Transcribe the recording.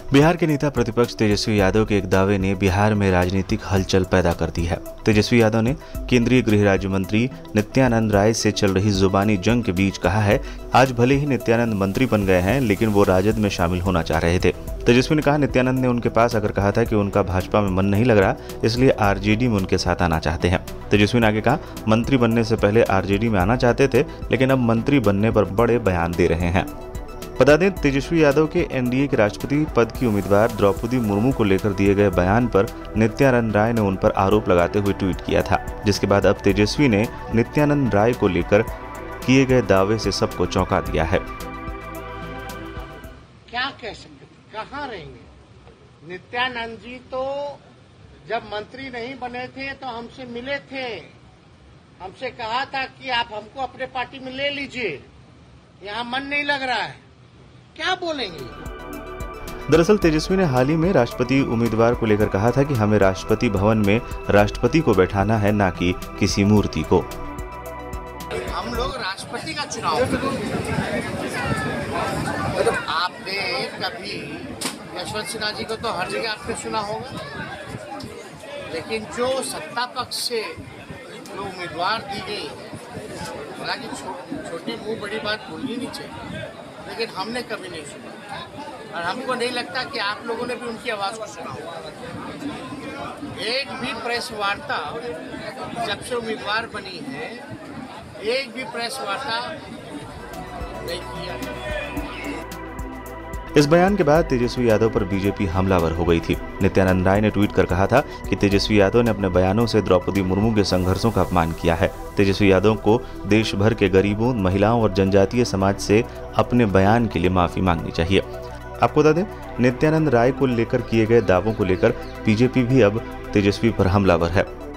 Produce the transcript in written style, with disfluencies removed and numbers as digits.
बिहार के नेता प्रतिपक्ष तेजस्वी यादव के एक दावे ने बिहार में राजनीतिक हलचल पैदा कर दी है। तेजस्वी यादव ने केंद्रीय गृह राज्य मंत्री नित्यानंद राय से चल रही जुबानी जंग के बीच कहा है, आज भले ही नित्यानंद मंत्री बन गए हैं, लेकिन वो राजद में शामिल होना चाह रहे थे। तेजस्वी ने कहा, नित्यानंद ने उनके पास आकर कहा था कि उनका भाजपा में मन नहीं लग रहा, इसलिए आरजेडी में उनके साथ आना चाहते हैं। तेजस्वी ने आगे कहा, मंत्री बनने से पहले आरजेडी में आना चाहते थे, लेकिन अब मंत्री बनने पर बड़े बयान दे रहे हैं। बता दें, तेजस्वी यादव के एनडीए के राष्ट्रपति पद की उम्मीदवार द्रौपदी मुर्मू को लेकर दिए गए बयान पर नित्यानंद राय ने उन पर आरोप लगाते हुए ट्वीट किया था, जिसके बाद अब तेजस्वी ने नित्यानंद राय को लेकर किए गए दावे से सबको चौंका दिया है। क्या कह सकते, कहाँ रहेंगे? नित्यानंद जी तो जब मंत्री नहीं बने थे तो हमसे मिले थे, हमसे कहा था कि आप हमको अपने पार्टी में ले लीजिए, यहाँ मन नहीं लग रहा है, क्या बोलेंगे? दरअसल तेजस्वी ने हाल ही में राष्ट्रपति उम्मीदवार को लेकर कहा था कि हमें राष्ट्रपति भवन में राष्ट्रपति को बैठाना है, ना कि किसी मूर्ति को। हम लोग राष्ट्रपति का चुनाव तो आपने कभी यशवंत सिन्हा जी को तो हर जगह आपने सुना होगा, लेकिन जो सत्ता पक्ष से जो उम्मीदवार दी गई, हालांकि छोटी मुंह बड़ी बात बोलनी नहीं चाहिए, लेकिन हमने कभी नहीं सुना और हमको नहीं लगता कि आप लोगों ने भी उनकी आवाज़ को सुना होगा। एक भी प्रेस वार्ता जब से उम्मीदवार बनी है, एक भी प्रेस वार्ता नहीं किया। इस बयान के बाद तेजस्वी यादव पर बीजेपी हमलावर हो गई थी। नित्यानंद राय ने ट्वीट कर कहा था कि तेजस्वी यादव ने अपने बयानों से द्रौपदी मुर्मू के संघर्षों का अपमान किया है। तेजस्वी यादव को देश भर के गरीबों, महिलाओं और जनजातीय समाज से अपने बयान के लिए माफी मांगनी चाहिए। आपको बता दें, नित्यानंद राय को लेकर किए गए दावों को लेकर बीजेपी भी अब तेजस्वी पर हमलावर है।